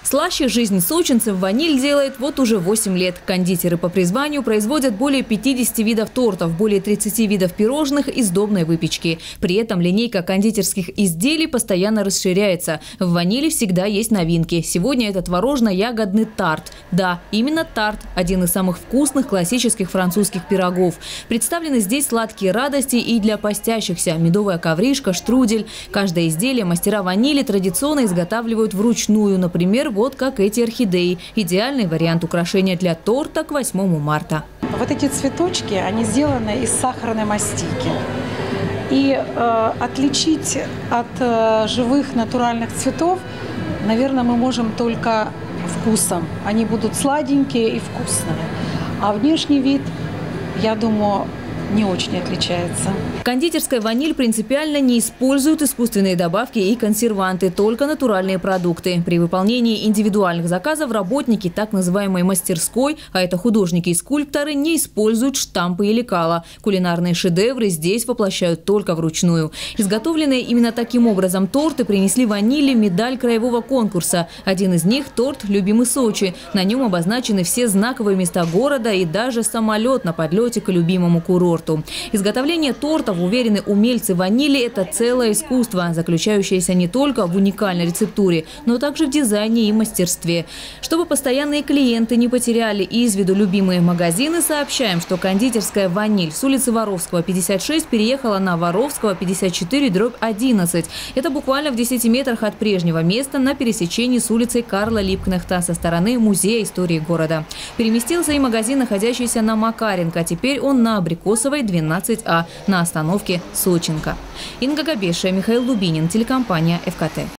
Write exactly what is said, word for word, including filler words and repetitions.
Слаще жизнь сочинцев ваниль делает вот уже восемь лет. Кондитеры по призванию производят более пятидесяти видов тортов, более тридцати видов пирожных и сдобной выпечки. При этом линейка кондитерских изделий постоянно расширяется. В ванили всегда есть новинки. Сегодня это творожно-ягодный тарт. Да, именно тарт – один из самых вкусных классических французских пирогов. Представлены здесь сладкие радости и для постящихся – медовая ковришка, штрудель. Каждое изделие мастера ванили традиционно изготавливают вручную. Например, вот как эти орхидеи. Идеальный вариант украшения для торта к восьмому марта. Вот эти цветочки, они сделаны из сахарной мастики. И э, отличить от э, живых натуральных цветов, наверное, мы можем только вкусом. Они будут сладенькие и вкусные. А внешний вид, я думаю, не очень отличается. Кондитерская ваниль принципиально не использует искусственные добавки и консерванты, только натуральные продукты. При выполнении индивидуальных заказов работники так называемой мастерской, а это художники и скульпторы, не используют штампы и лекала. Кулинарные шедевры здесь воплощают только вручную. Изготовленные именно таким образом торты принесли ванили медаль краевого конкурса. Один из них – торт «Любимый Сочи». На нем обозначены все знаковые места города и даже самолет на подлете к любимому курорту. Изготовление тортов, уверены умельцы ванили, это целое искусство, заключающееся не только в уникальной рецептуре, но также в дизайне и мастерстве. Чтобы постоянные клиенты не потеряли из виду любимые магазины, сообщаем, что кондитерская ваниль с улицы Воровского, пятьдесят шесть, переехала на Воровского, пятьдесят четыре, дробь одиннадцать. Это буквально в десяти метрах от прежнего места на пересечении с улицей Карла Липкнехта со стороны Музея истории города. Переместился и магазин, находящийся на Макаренко. Теперь он на Абрикосовой, двенадцать А, на остановке Сочинка. Инга Габешия, Михаил Дубинин, телекомпания ФКТ.